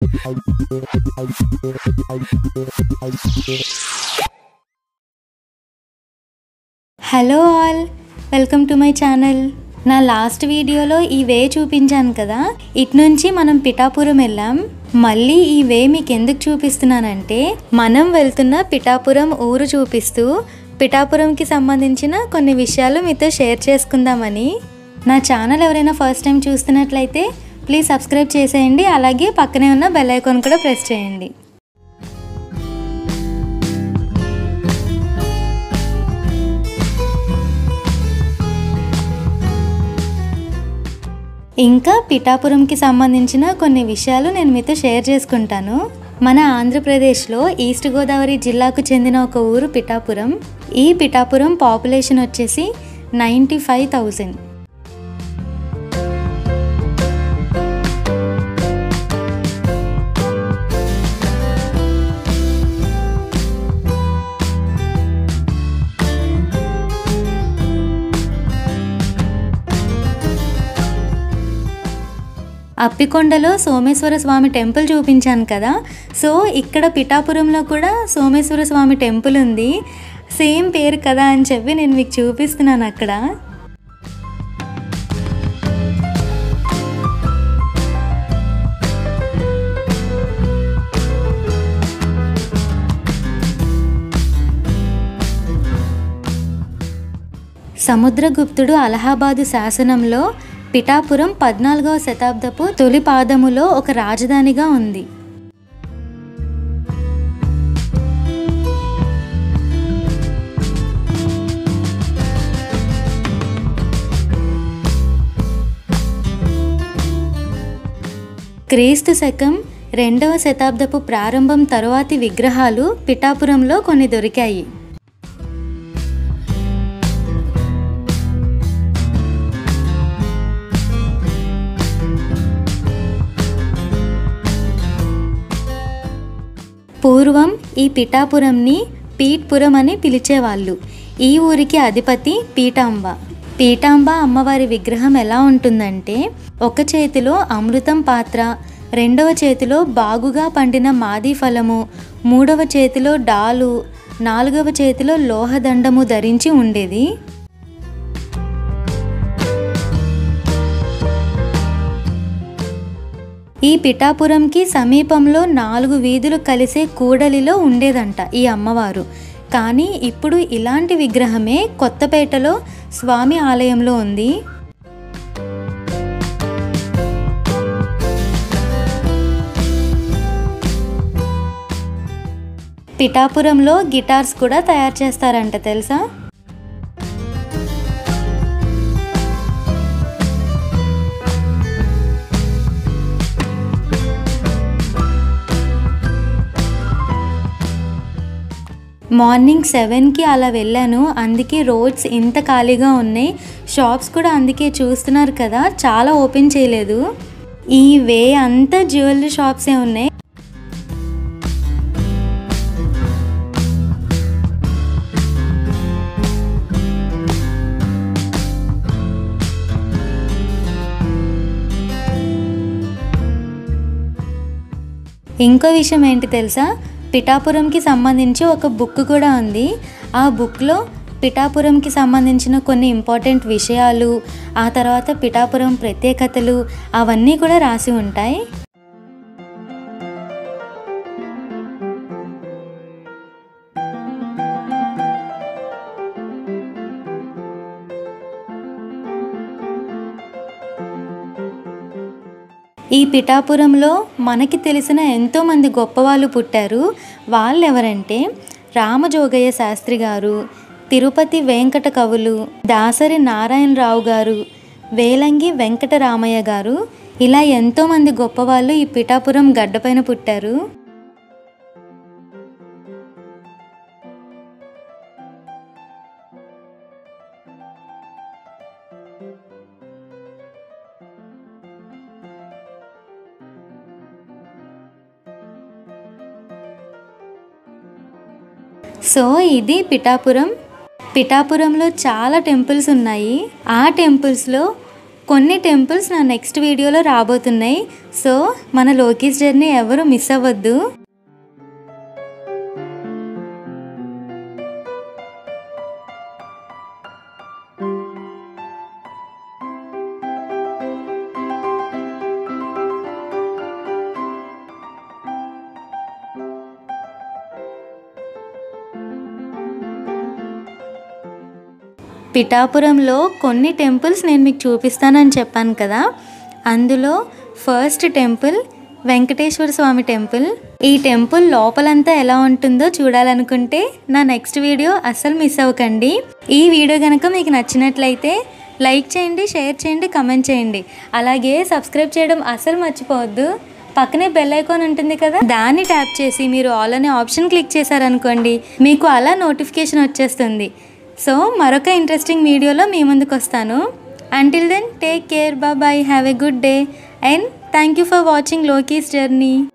Hello all, welcome to my channel. నా last వీడియోలో ఈ వే చూపించాను కదా, ఇటు నుంచి మనం పిఠాపురం వెళ్ళాం. మళ్ళీ ఈ వే మీకు ఎందుకు చూపిస్తున్నానంటే, మనం వెళ్తున్న పిఠాపురం ఊరు చూపిస్తూ పిఠాపురంకి సంబంధించిన కొన్ని విషయాలు మీతో షేర్ చేసుకుందామని. నా ఛానల్ ఎవరైనా ఫస్ట్ టైం చూస్తున్నట్లయితే ప్లీజ్ సబ్స్క్రైబ్ చేసేయండి, అలాగే పక్కనే ఉన్న బెల్ ఐకాన్ కూడా ప్రెస్ చేయండి. ఇంకా పిఠాపురంకి సంబంధించిన కొన్ని విషయాలు నేను మీతో షేర్ చేసుకుంటాను. మన ఆంధ్రప్రదేశ్లో ఈస్ట్ గోదావరి జిల్లాకు చెందిన ఒక ఊరు పిఠాపురం. ఈ పిఠాపురం పాపులేషన్ వచ్చేసి 95,000. అప్పికొండలో సోమేశ్వర స్వామి టెంపుల్ చూపించాను కదా, సో ఇక్కడ పిఠాపురంలో కూడా సోమేశ్వర స్వామి టెంపుల్ ఉంది. సేమ్ పేరు కదా అని చెప్పి నేను మీకు చూపిస్తున్నాను అక్కడ. సముద్రగుప్తుడు అలహాబాదు శాసనంలో పిఠాపురం 14వ శతాబ్దపు తొలి పాదములో ఒక రాజధానిగా ఉంది. క్రీస్తు శకం 2వ శతాబ్దపు ప్రారంభం తరువాతి విగ్రహాలు పిఠాపురంలో కొన్ని దొరికాయి. పూర్వం ఈ పిఠాపురంని పీఠపురం అని పిలిచేవాళ్ళు. ఈ ఊరికి అధిపతి పీఠాంబ. పీఠాంబ అమ్మవారి విగ్రహం ఎలా ఉంటుందంటే, ఒక చేతిలో అమృతం పాత్ర, రెండవ చేతిలో బాగుగా పండిన మాది ఫలము, మూడవ చేతిలో డాలు, నాలుగవ చేతిలో లోహదండము ధరించి ఉండేది. ఈ పిఠాపురంకి సమీపంలో 4 వీధులు కలిసే కూడలిలో ఉండేదంట ఈ అమ్మవారు. కానీ ఇప్పుడు ఇలాంటి విగ్రహమే కొత్తపేటలో స్వామి ఆలయంలో ఉంది. పిఠాపురంలో గిటార్స్ కూడా తయారు చేస్తారంట, తెలుసా? మార్నింగ్ 7కి అలా వెళ్ళాను, అందుకే రోడ్స్ ఇంత ఖాళీగా ఉన్నాయి. షాప్స్ కూడా అందుకే చూస్తున్నారు కదా, చాలా ఓపెన్ చేయలేదు. ఈ వే అంతా జ్యువెలరీ షాప్సే ఉన్నాయి. ఇంకో విషయం ఏంటి తెలుసా, పిఠాపురంకి సంబంధించి ఒక బుక్ కూడా ఉంది. ఆ బుక్లో పిఠాపురంకి సంబంధించిన కొన్ని ఇంపార్టెంట్ విషయాలు, ఆ తర్వాత పిఠాపురం ప్రత్యేకతలు అవన్నీ కూడా రాసి ఉంటాయి. ఈ పిఠాపురంలో మనకి తెలిసిన ఎంతోమంది గొప్పవాళ్ళు పుట్టారు. వాళ్ళు ఎవరంటే రామజోగయ్య శాస్త్రి గారు, తిరుపతి వెంకట కవులు, దాసరి నారాయణరావు గారు, వేలంగి వెంకటరామయ్య గారు, ఇలా ఎంతోమంది గొప్పవాళ్ళు ఈ పిఠాపురం గడ్డపైన పుట్టారు. సో ఇది పిఠాపురం. పిఠాపురంలో చాలా టెంపుల్స్ ఉన్నాయి. ఆ టెంపుల్స్లో కొన్ని టెంపుల్స్ నా నెక్స్ట్ వీడియోలో రాబోతున్నాయి. సో మన లోకీస్ జర్నీ ఎవరు మిస్ అవ్వద్దు. పిఠాపురంలో కొన్ని టెంపుల్స్ నేను మీకు చూపిస్తానని చెప్పాను కదా. అందులో first temple Venkateshwara Swamy temple. ఈ టెంపుల్ లోపలంతా ఎలా ఉంటుందో చూడాలనుకుంటే నా నెక్స్ట్ వీడియో అస్సలు మిస్ అవ్వకండి. ఈ వీడియో కనుక మీకు నచ్చినట్లయితే లైక్ చేయండి, షేర్ చేయండి, కమెంట్ చేయండి. అలాగే సబ్స్క్రైబ్ చేయడం అస్సలు మర్చిపోవద్దు. పక్కనే బెల్ ఐకాన్ ఉంటుంది కదా, దాన్ని ట్యాప్ చేసి మీరు ఆల్ అనే ఆప్షన్ క్లిక్ చేశారనుకోండి, మీకు అలా నోటిఫికేషన్ వచ్చేస్తుంది. సో మరొక ఇంట్రెస్టింగ్ వీడియోలో మీ ముందుకు వస్తాను. Until then, take care, bye bye, have a good day and thank you for watching Loki's journey.